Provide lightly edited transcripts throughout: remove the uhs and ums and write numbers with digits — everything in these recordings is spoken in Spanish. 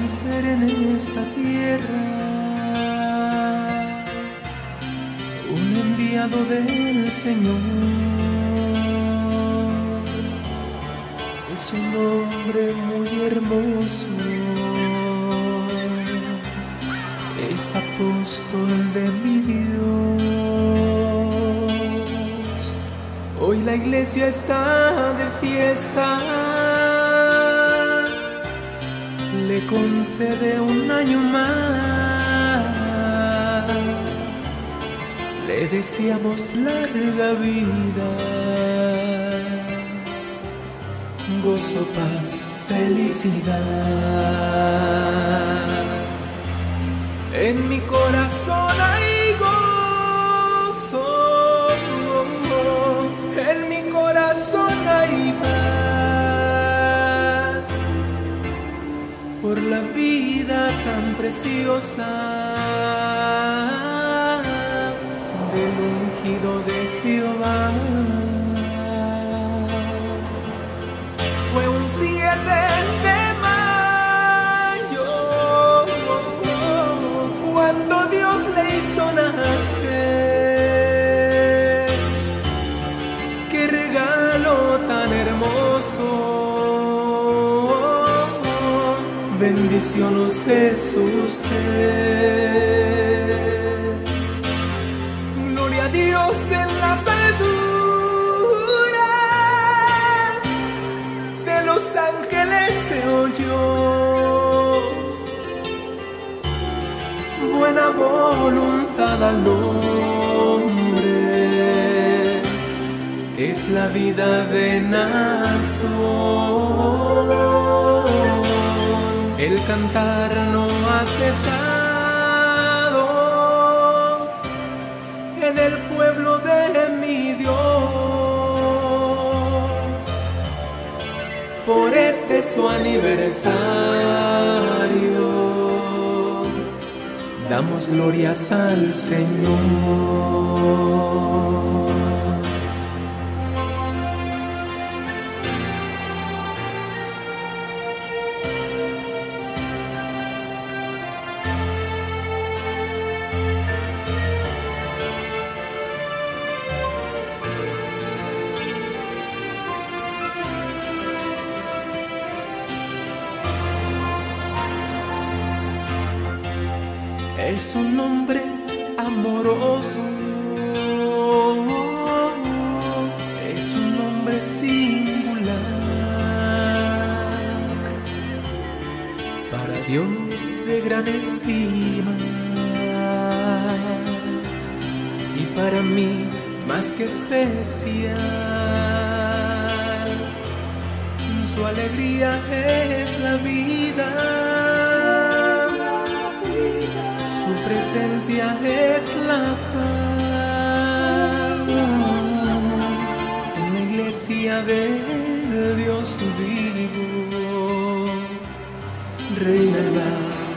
ser en esta tierra un enviado del Señor. Es un hombre muy hermoso, es apóstol de mi Dios. Hoy la iglesia está de fiesta, le concede un año más, le deseamos larga vida, gozo, paz, felicidad. En mi corazón hay gozo, en mi corazón hay paz, por la vida tan preciosa del ungido de Jehová. Fue un 7 de mayo cuando Dios le hizo nacer. Qué regalo tan hermoso, bendiciones es usted. Gloria a Dios en las alturas, de los ángeles se oyó buena voluntad al hombre. Es la vida de Nazón, el cantar no ha cesado en el pueblo de mi Dios. Por este su aniversario damos glorias al Señor. Es un hombre amoroso, es un hombre singular, para Dios de gran estima y para mí más que especial. Su alegría es la vida, su presencia es la paz. En la iglesia del Dios vivo reina la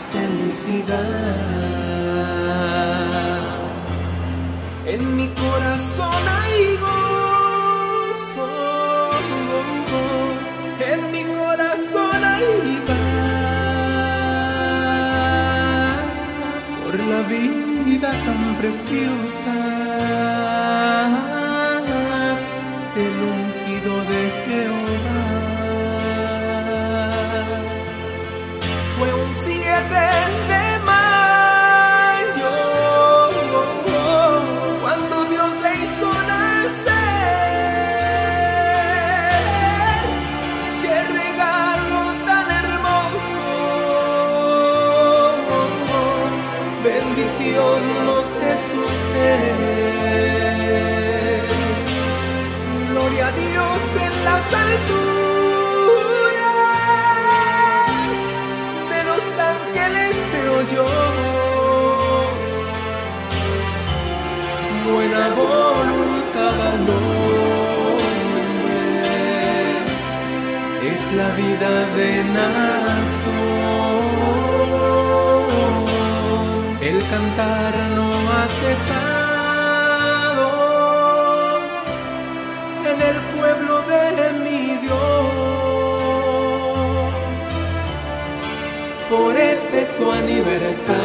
felicidad. En mi corazón hay gozo, en mi corazón hay paz, por la vida tan preciosa del ungido de Jehová. Fue un 7 de mayo cuando Dios le hizo nacer. Qué regalo tan hermoso, bendición nos es usted. Gloria a Dios en las alturas, de los ángeles se oyó buena voluntad al hombre. Es la vida de Nazón, el cantar no ha cesado en el pueblo de mi Dios. Por su aniversario,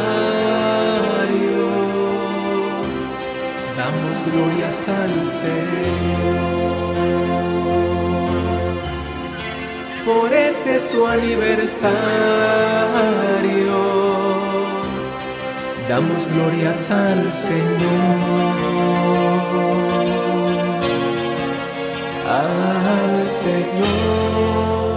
damos glorias al Señor. Por este su aniversario, damos glorias al Señor. Al Señor.